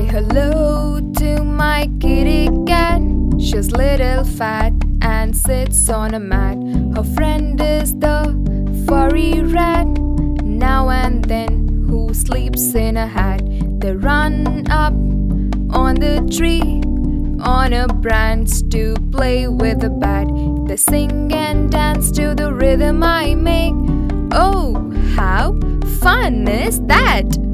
hello to my kitty cat. She's little fat and sits on a mat. Her friend is the furry rat, now and then who sleeps in a hat. They run up on the tree, on a branch to play with a bat. They sing and dance to the rhythm I make. Oh, how fun is that?